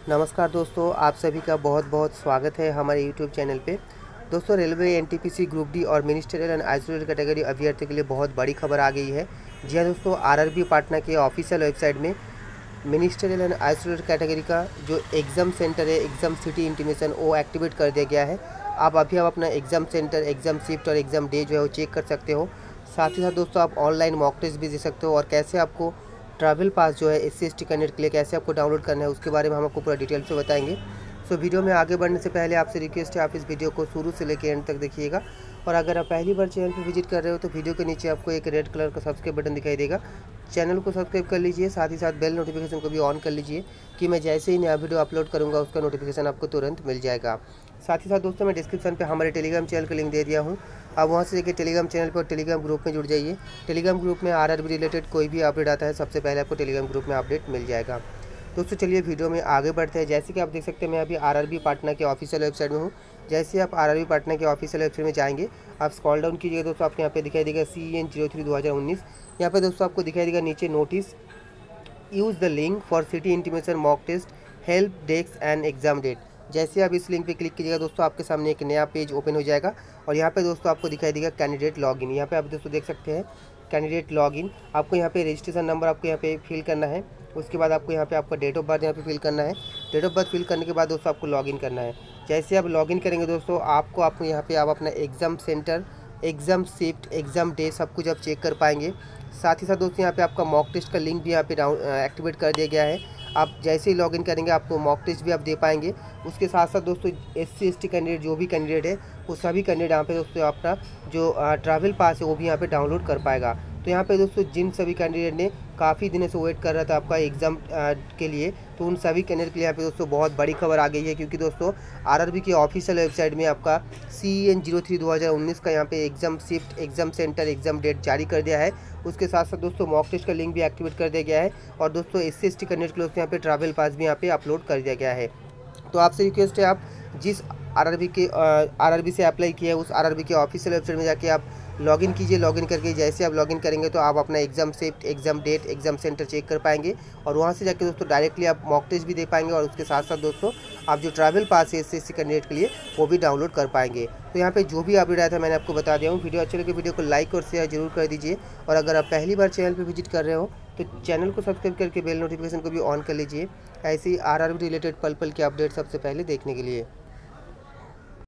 नमस्कार दोस्तों, आप सभी का बहुत बहुत स्वागत है हमारे यूट्यूब चैनल पे। दोस्तों, रेलवे एनटीपीसी ग्रुप डी और मिनिस्ट्रियल एंड आइसोलेटेड कैटेगरी अभ्यर्थियों के लिए बहुत बड़ी खबर आ गई है। जी हाँ दोस्तों, आरआरबी पाटना के ऑफिशियल वेबसाइट में मिनिस्ट्रियल एंड आइसोलेटेड कैटेगरी का जो एग्ज़ाम सेंटर है, एग्ज़ाम सिटी इंटीमेशन, वो एक्टिवेट कर दिया गया है। आप अपना एग्ज़ाम सेंटर, एग्ज़ाम शिफ्ट और एग्ज़ाम डे जो है वो चेक कर सकते हो। साथ ही साथ दोस्तों, आप ऑनलाइन मॉक टेस्ट भी दे सकते हो और कैसे आपको ट्रैवल पास जो है SC/ST कैंडिडेट के लिए कैसे आपको डाउनलोड करना है उसके बारे में हम आपको पूरा डिटेल से बताएंगे। सो वीडियो में आगे बढ़ने से पहले आपसे रिक्वेस्ट है, आप इस वीडियो को शुरू से लेकर एंड तक देखिएगा। और अगर आप पहली बार चैनल पर विजिट कर रहे हो तो वीडियो के नीचे आपको एक रेड कलर का सब्सक्राइब बटन दिखाई देगा। चैनल को सब्सक्राइब कर लीजिए, साथ ही साथ बेल नोटिफिकेशन को भी ऑन कर लीजिए कि मैं जैसे ही नया वीडियो अपलोड करूँगा उसका नोटिफिकेशन आपको तुरंत मिल जाएगा। साथ ही साथ दोस्तों, मैं डिस्क्रिप्शन पे हमारे टेलीग्राम चैनल का लिंक दे दिया हूँ। आप वहाँ से जाकर टेलीग्राम चैनल पर टेलीग्राम ग्रुप में जुड़ जाइए। टेलीग्राम ग्रुप में आरआरबी रिलेटेड कोई भी अपडेट आता है सबसे पहले आपको टेलीग्राम ग्रुप में अपडेट मिल जाएगा। दोस्तों चलिए वीडियो में आगे बढ़ते हैं। जैसे कि आप देख सकते हैं, मैं अभी आरआरबी पाटना के ऑफिशियल वेबसाइट में हूँ। जैसे आप आरआरबी पाटना के ऑफिशियल वेबसाइट में जाएंगे, आप स्क्रॉल डाउन कीजिएगा दोस्तों, आपको यहाँ पे दिखाई देगा CN03/2019। यहाँ पे दोस्तों आपको दिखाई देगा नीचे notice, use the link for city intimation mock test, help desk and exam date. जैसे आप इस लिंक पे क्लिक कीजिएगा दोस्तों, आपके सामने एक नया पेज ओपन हो जाएगा और यहाँ पे दोस्तों आपको दिखाई देगा कैंडिडेट लॉगिन। यहाँ पे आप दोस्तों देख सकते हैं कैंडिडेट लॉगिन। आपको यहाँ पे रजिस्ट्रेशन नंबर आपको यहाँ पे फिल करना है। उसके बाद आपको यहाँ पे आपका डेट ऑफ बर्थ यहाँ पे फिल करना है। डेट ऑफ बर्थ फिल करने के बाद दोस्तों आपको लॉगिन करना है। जैसे आप लॉगिन करेंगे दोस्तों, आपको यहाँ पे आप अपना exam centre, exam shift, exam day सब कुछ आप चेक कर पाएंगे। साथ ही साथ दोस्तों, यहाँ पे आपका मॉक टेस्ट का लिंक भी यहाँ पे एक्टिवेट कर दिया गया है। आप जैसे ही लॉगिन करेंगे आपको मॉक टेस्ट भी आप दे पाएंगे। उसके साथ साथ दोस्तों, SC/ST कैंडिडेट जो भी कैंडिडेट है वो सभी कैंडिडेट यहाँ पे दोस्तों अपना जो ट्रैवल पास है वो भी यहाँ पे डाउनलोड कर पाएगा। तो यहाँ पे दोस्तों जिन सभी कैंडिडेट ने काफ़ी दिनों से वेट कर रहा था आपका एग्ज़ाम के लिए, तो उन सभी कैंडिडेट के लिए यहाँ पे दोस्तों बहुत बड़ी खबर आ गई है। क्योंकि दोस्तों आरआरबी की ऑफिशियल वेबसाइट में आपका CN03/2019 का यहाँ पे exam shift, exam centre, exam date जारी कर दिया है। उसके साथ साथ दोस्तों मॉक टेस्ट का लिंक भी एक्टिवेट कर दिया गया है। और दोस्तों SC/ST कैंडिडेट के लिए यहाँ पे ट्रैवल पास भी यहाँ पे अपलोड कर दिया गया है। तो आपसे रिक्वेस्ट है, आप जिस आरआरबी से अप्लाई किया है उस आरआरबी के ऑफिशियल वेबसाइट में जाके आप लॉगिन कीजिए। लॉगिन करके जैसे आप लॉगिन करेंगे तो आप अपना exam shift, exam date, exam centre check कर पाएंगे और वहाँ से जाके दोस्तों डायरेक्टली आप मॉक टेस्ट भी दे पाएंगे। और उसके साथ साथ दोस्तों आप जो ट्रैवल पास है SC/ST कैंडिडेट के लिए वो भी डाउनलोड कर पाएंगे। तो यहाँ पे जो भी अपडेट आया था मैंने आपको बता दिया हूँ। वीडियो अच्छे लगे वीडियो को लाइक और शेयर जरूर कर दीजिए। और अगर आप पहली बार चैनल पर विजिट कर रहे हो तो चैनल को सब्सक्राइब करके बेल नोटिफिकेशन को भी ऑन कर लीजिए, ऐसे ही आरआरबी रिलेटेड पल पल के अपडेट सबसे पहले देखने के लिए।